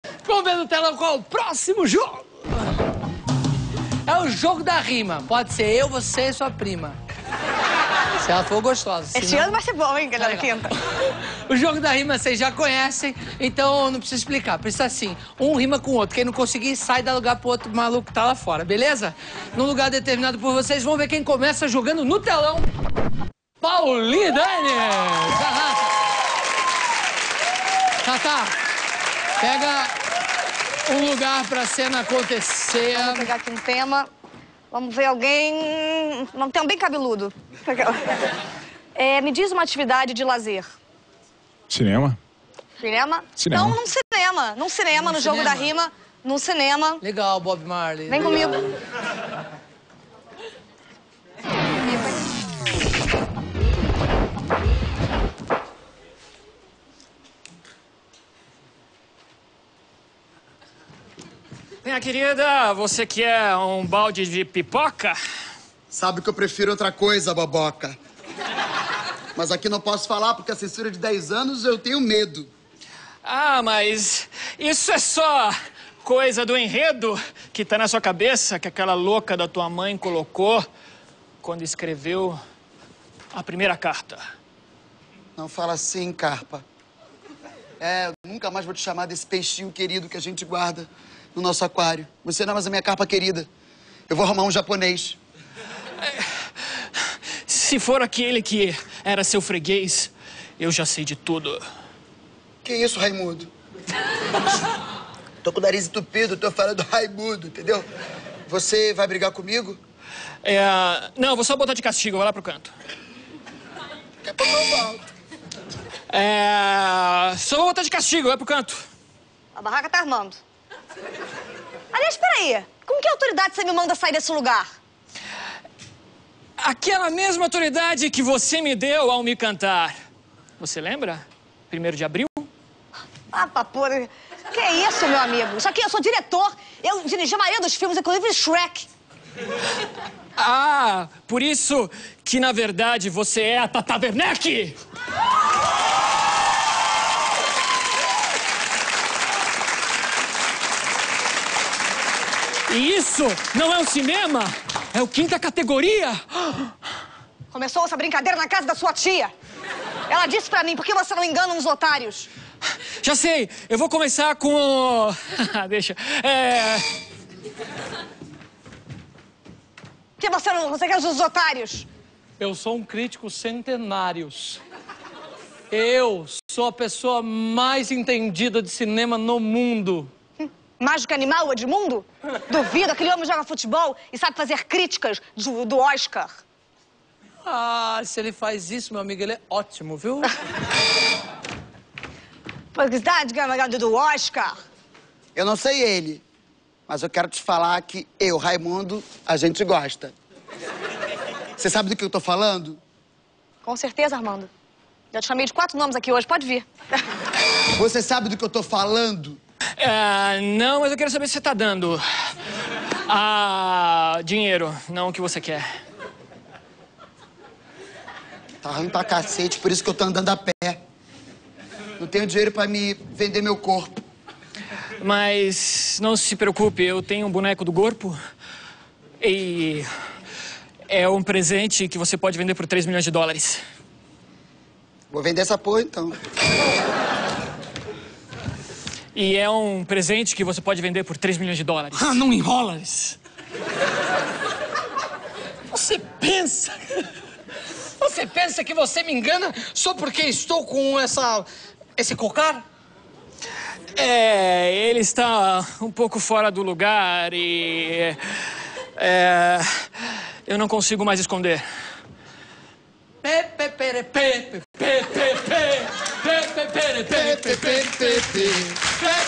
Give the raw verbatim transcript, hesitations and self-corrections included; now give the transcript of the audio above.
Vamos ver no telão qual é o próximo jogo. É o jogo da rima. Pode ser eu, você e sua prima. Se ela for gostosa. Esse senão... ano vai ser bom, hein, galera? Quinta. O jogo da rima vocês já conhecem, então não precisa explicar. Precisa assim, um rima com o outro. Quem não conseguir, sai da lugar pro outro maluco que tá lá fora, beleza? Num lugar determinado por vocês, vamos ver quem começa jogando no telão. Paulinho Dani! Tata, pega um lugar pra cena acontecer. Vamos pegar aqui um tema. Vamos ver alguém... Vamos ter um bem cabeludo. É, me diz uma atividade de lazer. Cinema. Cinema? Cinema. Não, num cinema. Num cinema, Num no jogo cinema. da rima. Num cinema. Legal, Bob Marley. Vem legal. comigo. Minha querida, você quer um balde de pipoca? Sabe que eu prefiro outra coisa, boboca. Mas aqui não posso falar porque a censura de dez anos eu tenho medo. Ah, mas isso é só coisa do enredo que tá na sua cabeça, que aquela louca da tua mãe colocou quando escreveu a primeira carta. Não fala assim, Carpa. É, eu nunca mais vou te chamar desse peixinho querido que a gente guarda no nosso aquário. Você não é mais a minha carpa querida. Eu vou arrumar um japonês. Se for aquele que era seu freguês, eu já sei de tudo. Que isso, Raimundo? Tô com o nariz entupido, tô falando Raimundo, entendeu? Você vai brigar comigo? É... Não, vou só botar de castigo, vai lá pro canto. Daqui a pouco eu volto. É... Só vou botar de castigo, vai pro canto. A barraca tá armando. Aliás, peraí. Com que autoridade você me manda sair desse lugar? Aquela mesma autoridade que você me deu ao me cantar. Você lembra? Primeiro de abril? Ah, papura. Que isso, meu amigo? Isso aqui, eu sou diretor. Eu dirigi a maioria dos filmes, inclusive Shrek. Ah, por isso que, na verdade, você é a Tata Werneck! E isso não é um cinema, é o quinta categoria. Começou essa brincadeira na casa da sua tia. Ela disse pra mim, por que você não engana uns otários? Já sei, eu vou começar com... Deixa, é... Por que você não você quer os otários? Eu sou um crítico centenário. Eu sou a pessoa mais entendida de cinema no mundo. Mágico animal, Edmundo? Duvido, aquele homem joga futebol e sabe fazer críticas do, do Oscar. Ah, se ele faz isso, meu amigo, ele é ótimo, viu? Publicidade ganhando do Oscar. Eu não sei ele, mas eu quero te falar que eu, Raimundo, a gente gosta. Você sabe do que eu tô falando? Com certeza, Armando. Já te chamei de quatro nomes aqui hoje, pode vir. Você sabe do que eu tô falando? É, não, mas eu quero saber se você tá dando... Ah, dinheiro, não o que você quer. Tá ruim pra cacete, por isso que eu tô andando a pé. Não tenho dinheiro pra me vender meu corpo. Mas não se preocupe, eu tenho um boneco do corpo e é um presente que você pode vender por três milhões de dólares. Vou vender essa porra, então. E é um presente que você pode vender por três milhões de dólares. Ah, não enrola isso. Você pensa... Você pensa que você me engana só porque estou com essa... esse cocar? É, ele está um pouco fora do lugar e... É, eu não consigo mais esconder. Pepe, pere, pepe, pepe, pepe, pepe, pere, pepe, pepe, pepe.